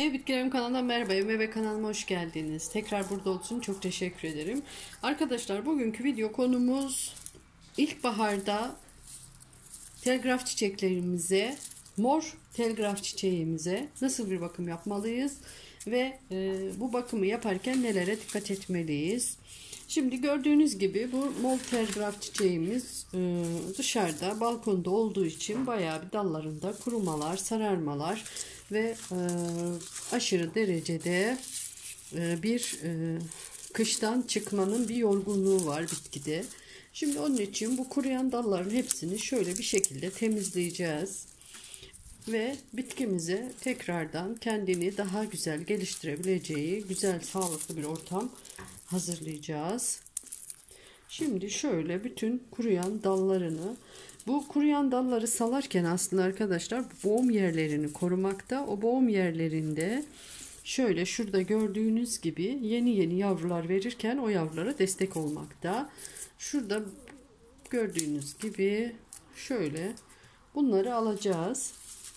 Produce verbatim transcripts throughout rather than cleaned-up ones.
Ev Bitkilerim kanalına merhaba. Ev ve kanalıma hoş geldiniz. Tekrar burada olsun çok teşekkür ederim. Arkadaşlar bugünkü video konumuz ilkbaharda telgraf çiçeklerimize, mor telgraf çiçeğimize nasıl bir bakım yapmalıyız ve e, bu bakımı yaparken nelere dikkat etmeliyiz. Şimdi gördüğünüz gibi bu mor telgraf çiçeğimiz e, dışarıda balkonda olduğu için bayağı bir dallarında kurumalar, sararmalar ve e, aşırı derecede e, bir e, kıştan çıkmanın bir yorgunluğu var bitkide. Şimdi onun için bu kuruyan dalların hepsini şöyle bir şekilde temizleyeceğiz. Ve bitkimize tekrardan kendini daha güzel geliştirebileceği güzel sağlıklı bir ortam hazırlayacağız. Şimdi şöyle bütün kuruyan dallarını, bu kuruyan dalları salarken aslında arkadaşlar boğum yerlerini korumakta. O boğum yerlerinde şöyle şurada gördüğünüz gibi yeni yeni yavrular verirken o yavrulara destek olmakta. Şurada gördüğünüz gibi şöyle bunları alacağız.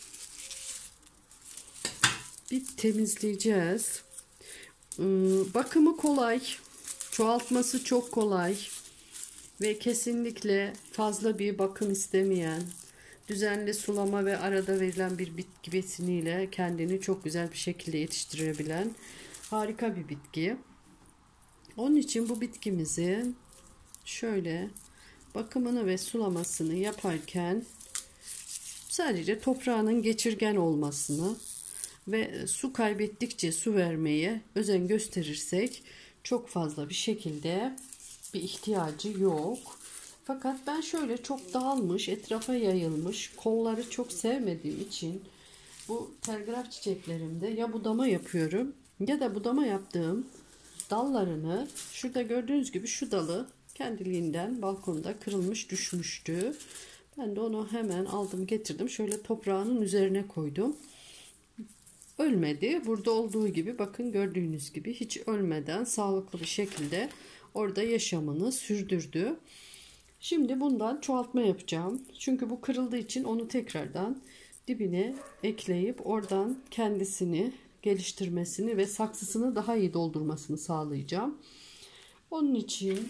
Bir temizleyeceğiz. Bakımı kolay, çoğaltması çok kolay ve kesinlikle fazla bir bakım istemeyen, düzenli sulama ve arada verilen bir bitki besiniyle kendini çok güzel bir şekilde yetiştirebilen harika bir bitki. Onun için bu bitkimizin şöyle bakımını ve sulamasını yaparken sadece toprağının geçirgen olmasını ve su kaybettikçe su vermeye özen gösterirsek çok fazla bir şekilde bir ihtiyacı yok. Fakat ben şöyle çok dağılmış, etrafa yayılmış, kolları çok sevmediğim için bu telgraf çiçeklerimde ya budama yapıyorum ya da budama yaptığım dallarını şurada gördüğünüz gibi şu dalı kendiliğinden balkonda kırılmış düşmüştü. Ben de onu hemen aldım getirdim. Şöyle toprağının üzerine koydum. Ölmedi. Burada olduğu gibi bakın gördüğünüz gibi hiç ölmeden sağlıklı bir şekilde orada yaşamını sürdürdü. Şimdi bundan çoğaltma yapacağım. Çünkü bu kırıldığı için onu tekrardan dibine ekleyip oradan kendisini geliştirmesini ve saksısını daha iyi doldurmasını sağlayacağım. Onun için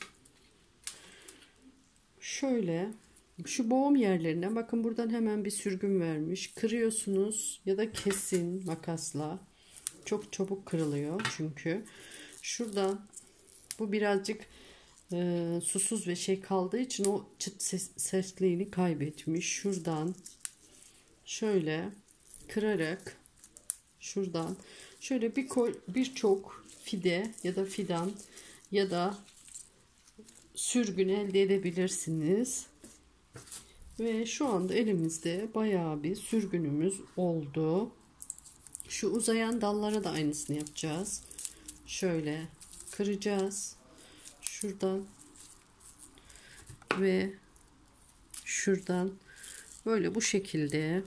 şöyle şu boğum yerlerine bakın, buradan hemen bir sürgün vermiş. Kırıyorsunuz ya da kesin makasla. Çok çabuk kırılıyor çünkü. Şuradan bu birazcık e, susuz ve şey kaldığı için o çıt ses, sesliğini kaybetmiş. Şuradan şöyle kırarak şuradan şöyle bir birçok fide ya da fidan ya da sürgün elde edebilirsiniz. Ve şu anda elimizde bayağı bir sürgünümüz oldu. Şu uzayan dallara da aynısını yapacağız. Şöyle kıracağız. Şuradan ve şuradan böyle bu şekilde.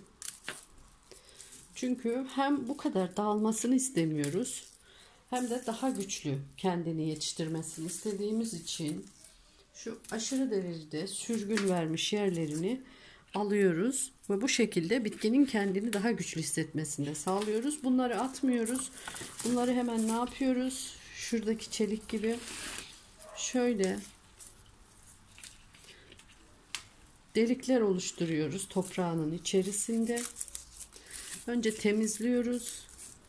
Çünkü hem bu kadar dağılmasını istemiyoruz, hem de daha güçlü kendini yetiştirmesini istediğimiz için şu aşırı derecede sürgün vermiş yerlerini alıyoruz ve bu şekilde bitkinin kendini daha güçlü hissetmesini de sağlıyoruz. Bunları atmıyoruz. Bunları hemen ne yapıyoruz? Şuradaki çelik gibi şöyle delikler oluşturuyoruz toprağının içerisinde. Önce temizliyoruz.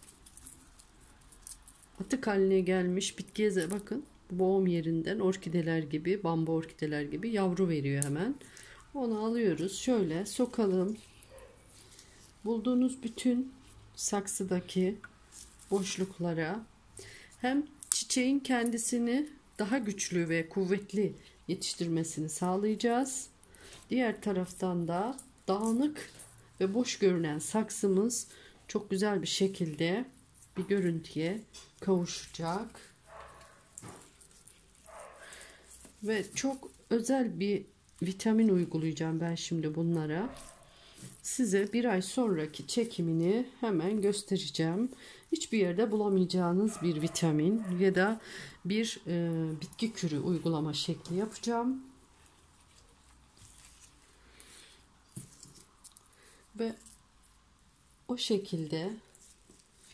Atık haline gelmiş bitkiye bakın. Boğum yerinden orkideler gibi, bambu orkideler gibi yavru veriyor hemen. Onu alıyoruz. Şöyle sokalım. Bulduğunuz bütün saksıdaki boşluklara hem çiçeğin kendisini daha güçlü ve kuvvetli yetiştirmesini sağlayacağız. Diğer taraftan da dağınık ve boş görünen saksımız çok güzel bir şekilde bir görüntüye kavuşacak. Ve çok özel bir vitamin uygulayacağım ben şimdi bunlara. Size bir ay sonraki çekimini hemen göstereceğim. Hiçbir yerde bulamayacağınız bir vitamin ya da bir e, bitki kürü uygulama şekli yapacağım. Ve o şekilde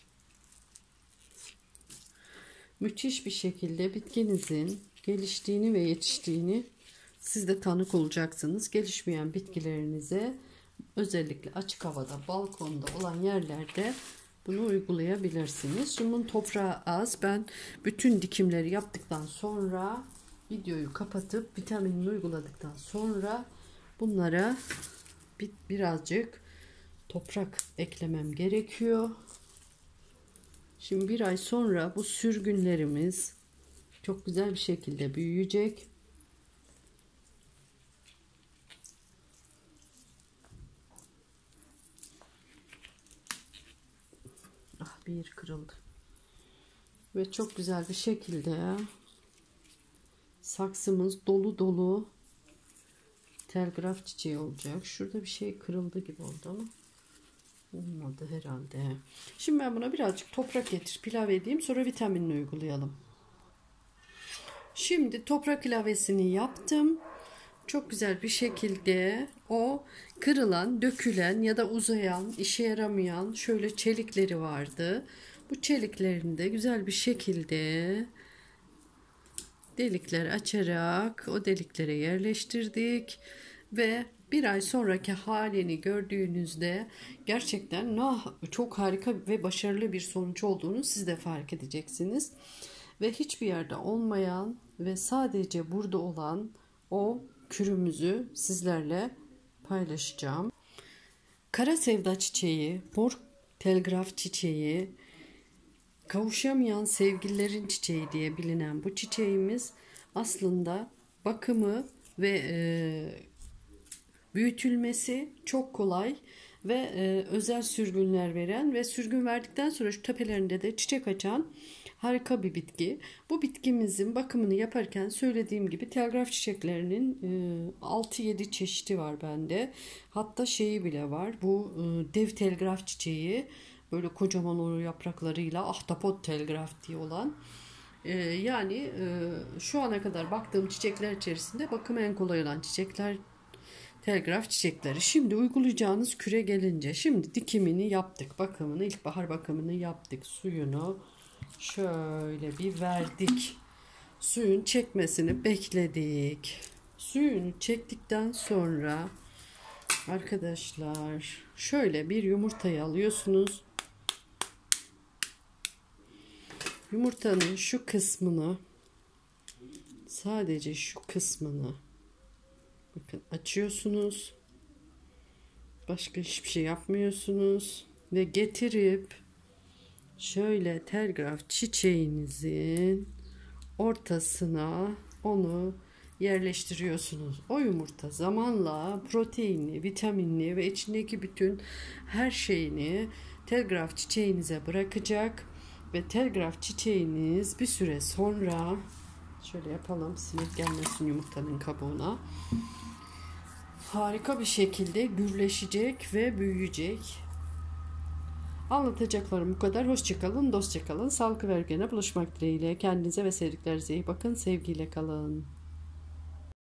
müthiş bir şekilde bitkinizin geliştiğini ve yetiştiğini siz de tanık olacaksınız. Gelişmeyen bitkilerinize özellikle açık havada, balkonda olan yerlerde bunu uygulayabilirsiniz. Şimdi bunun toprağı az. Ben bütün dikimleri yaptıktan sonra videoyu kapatıp vitaminini uyguladıktan sonra bunlara bir, birazcık toprak eklemem gerekiyor. Şimdi bir ay sonra bu sürgünlerimiz çok güzel bir şekilde büyüyecek. Ah, bir kırıldı. Ve çok güzel bir şekilde saksımız dolu dolu telgraf çiçeği olacak. Şurada bir şey kırıldı gibi oldu ama olmadı herhalde. Şimdi ben buna birazcık toprak getir, ilave edeyim, sonra vitaminini uygulayalım. Şimdi toprak ilavesini yaptım. Çok güzel bir şekilde o kırılan, dökülen ya da uzayan, işe yaramayan şöyle çelikleri vardı. Bu çeliklerini de güzel bir şekilde delikler açarak o deliklere yerleştirdik ve bir ay sonraki halini gördüğünüzde gerçekten nah, çok harika ve başarılı bir sonuç olduğunu siz de fark edeceksiniz. Ve hiçbir yerde olmayan ve sadece burada olan o kürümüzü sizlerle paylaşacağım. Kara sevda çiçeği, mor telgraf çiçeği, kavuşamayan sevgililerin çiçeği diye bilinen bu çiçeğimiz aslında bakımı ve e, büyütülmesi çok kolay ve e, özel sürgünler veren ve sürgün verdikten sonra şu tepelerinde de çiçek açan harika bir bitki. Bu bitkimizin bakımını yaparken söylediğim gibi telgraf çiçeklerinin e, altı yedi çeşidi var bende. Hatta şeyi bile var. Bu e, dev telgraf çiçeği, böyle kocaman o yapraklarıyla ahtapot telgraf diye olan. E, yani e, şu ana kadar baktığım çiçekler içerisinde bakımı en kolay olan çiçekler telgraf çiçekleri. Şimdi uygulayacağınız küre gelince, şimdi dikimini yaptık, bakımını, ilkbahar bakımını yaptık, suyunu şöyle bir verdik, suyun çekmesini bekledik. Suyunu çektikten sonra arkadaşlar şöyle bir yumurtayı alıyorsunuz. Yumurtanın şu kısmını, sadece şu kısmını bakın açıyorsunuz. Başka hiçbir şey yapmıyorsunuz ve getirip şöyle telgraf çiçeğinizin ortasına onu yerleştiriyorsunuz. O yumurta zamanla proteinli, vitaminli ve içindeki bütün her şeyini telgraf çiçeğinize bırakacak ve telgraf çiçeğiniz bir süre sonra, şöyle yapalım sinek gelmesin yumurtanın kabuğuna, harika bir şekilde gürleşecek ve büyüyecek. Anlatacaklarım bu kadar. Hoşçakalın, dostça kalın. Sağlıklı ve ergene buluşmak dileğiyle. Kendinize ve sevdiklerinize iyi bakın. Sevgiyle kalın.